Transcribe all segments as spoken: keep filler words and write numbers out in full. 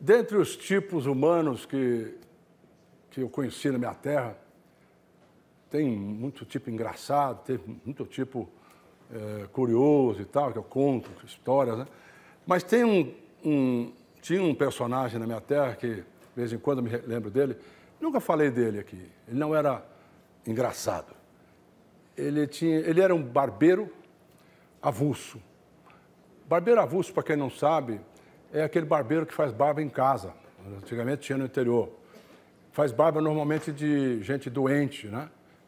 Dentre os tipos humanos que, que eu conheci na minha terra, tem muito tipo engraçado, tem muito tipo é, curioso e tal, que eu conto histórias, né? Mas tem um, um, tinha um personagem na minha terra que, de vez em quando, eu me lembro dele. Nunca falei dele aqui. Ele não era engraçado. Ele, tinha, ele era um barbeiro avulso. Barbeiro avulso, para quem não sabe, é aquele barbeiro que faz barba em casa. Antigamente tinha no interior. Faz barba normalmente de gente doente, né?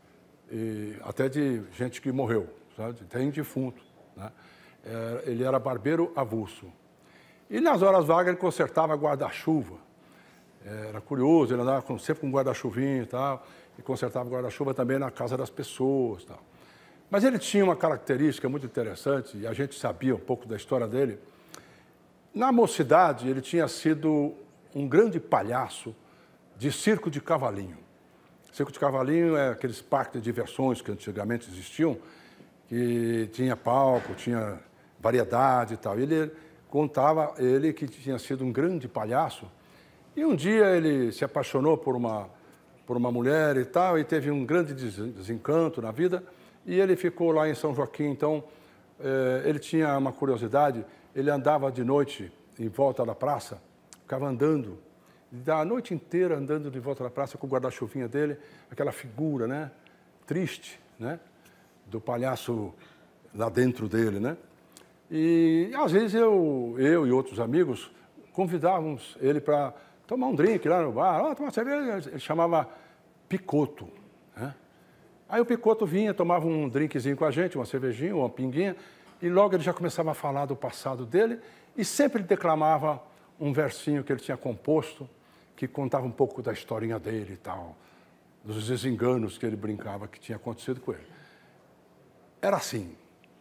E até de gente que morreu, sabe? Tem defunto, né? É, ele era barbeiro avulso. E nas horas vagas ele consertava guarda-chuva. Era curioso, ele andava com, sempre com guarda-chuvinho e tal, e consertava guarda-chuva também na casa das pessoas e tal. Mas ele tinha uma característica muito interessante, e a gente sabia um pouco da história dele. Na mocidade, ele tinha sido um grande palhaço de circo de cavalinho. Circo de cavalinho é aqueles parques de diversões que antigamente existiam, que tinha palco, tinha variedade e tal. Ele contava, ele que tinha sido um grande palhaço, e um dia ele se apaixonou por uma, por uma mulher e tal, e teve um grande desencanto na vida, e ele ficou lá em São Joaquim. Então, eh, ele tinha uma curiosidade, ele andava de noite em volta da praça, ficava andando, da noite inteira andando de volta da praça com o guarda-chuvinha dele, aquela figura, né, triste, né, do palhaço lá dentro dele, né? E às vezes eu, eu e outros amigos convidávamos ele para tomar um drink lá no bar, oh, tomar cerveja, ele chamava Picoto, né? Aí o Picoto vinha, tomava um drinkzinho com a gente, uma cervejinha, uma pinguinha, e logo ele já começava a falar do passado dele, e sempre ele declamava um versinho que ele tinha composto, que contava um pouco da historinha dele e tal, dos desenganos que ele brincava que tinha acontecido com ele. Era assim.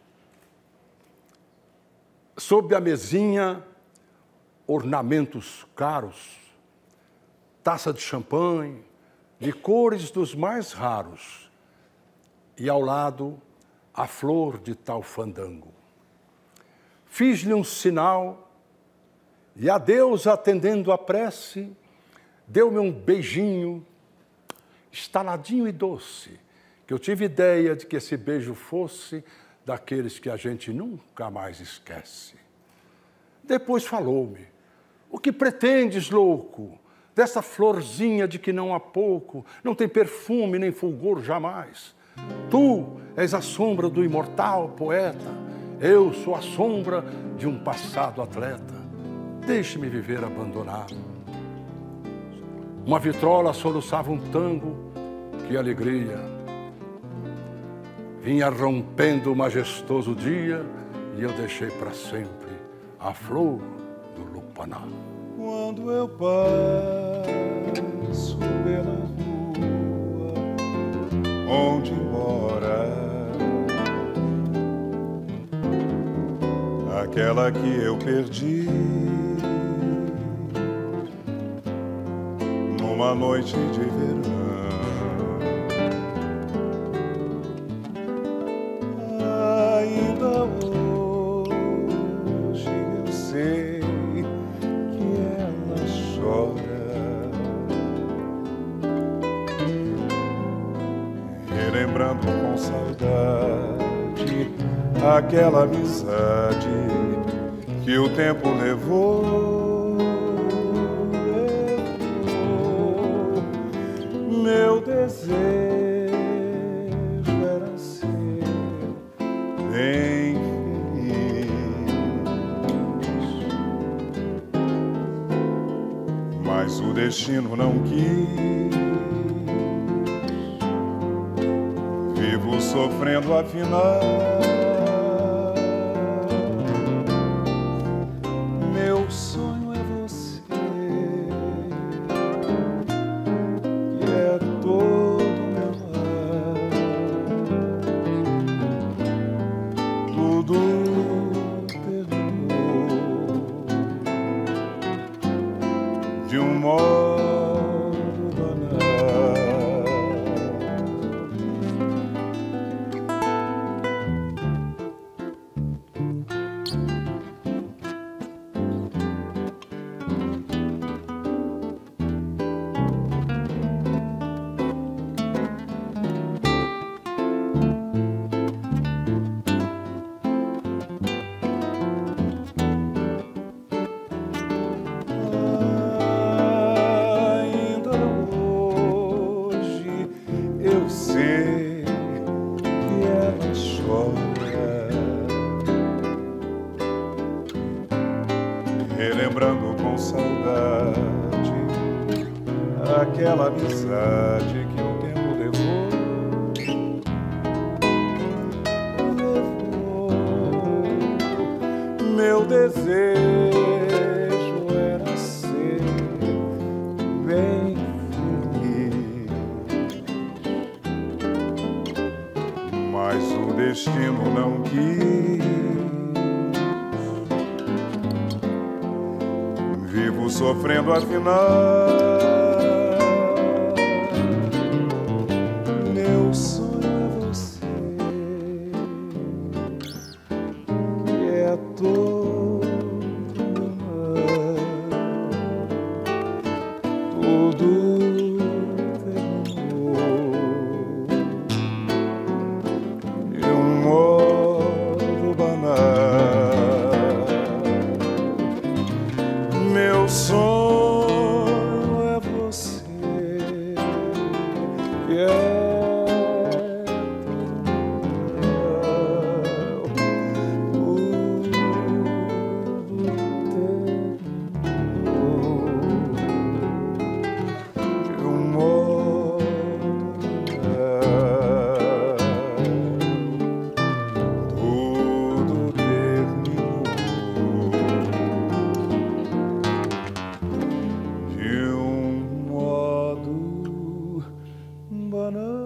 Sob a mesinha, ornamentos caros, taça de champanhe, licores dos mais raros, e ao lado, a flor de tal fandango. Fiz-lhe um sinal, e a Deus, atendendo a prece, deu-me um beijinho, estaladinho e doce, que eu tive ideia de que esse beijo fosse daqueles que a gente nunca mais esquece. Depois falou-me: o que pretendes, louco, dessa florzinha de que não há pouco, não tem perfume nem fulgor jamais? Tu és a sombra do imortal poeta, eu sou a sombra de um passado atleta. Deixe-me viver abandonado. Uma vitrola soluçava um tango, que alegria. Vinha rompendo o majestoso dia e eu deixei para sempre a flor do lupanar. Quando eu passo pela rua onde mora aquela que eu perdi numa noite de verão, ainda hoje eu sei que ela chora, relembrando com saudade aquela amizade que o tempo levou, levou. Meu desejo era ser bem feliz, mas o destino não quis. Vivo sofrendo afinal. Meu sonho é você, que é todo meu lar. Tudo terminou de um modo banal. com saudade aquela amizade que o tempo levou. Levou. Meu desejo era ser bem feliz, mas o destino não quis. Vivo sofrendo afinal. Meu sonho é você, que é todo meu. Tudo terminou de um modo banal. Meu sonho é você, que é tudo terminou de um modo banal. Tudo terminou de um modo banal.